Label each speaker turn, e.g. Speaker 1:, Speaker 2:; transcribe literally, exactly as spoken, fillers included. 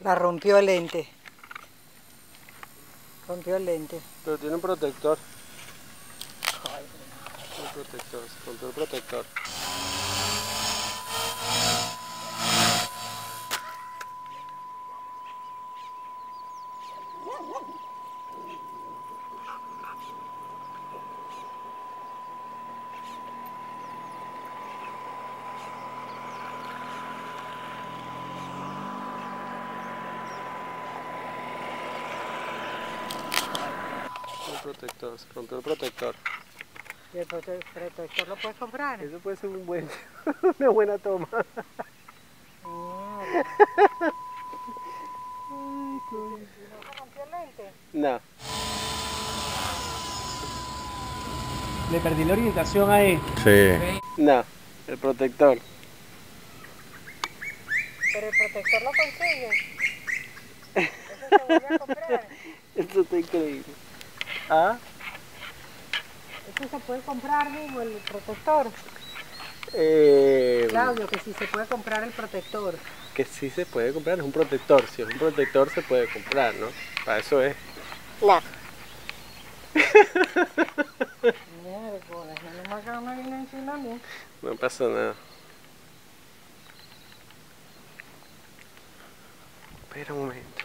Speaker 1: La rompió el lente. Rompió el lente.
Speaker 2: Pero tiene un protector. Ay, un protector, se rompió el protector. El protector, se rompió el protector.
Speaker 1: ¿Y el prote protector lo puedes comprar?
Speaker 2: Eso puede ser un buen, una buena toma.
Speaker 1: Mierda. ¿Y no se rompió el lente?
Speaker 2: No.
Speaker 3: Le perdí la orientación ahí.
Speaker 2: Sí. No, el protector.
Speaker 1: Pero el protector lo consigues. Eso se vuelve a comprar.
Speaker 2: Esto está increíble. ¿Ah?
Speaker 1: Eso se puede comprar mismo, el protector.
Speaker 2: Eh,
Speaker 1: Claudio, que sí se puede comprar el protector.
Speaker 2: que sí se puede comprar, es un protector. Si es un protector se puede comprar, ¿no? Para eso es.
Speaker 1: No. Miércoles, menos mal que no me vine encima a mí.
Speaker 2: No pasa nada. Espera un momento.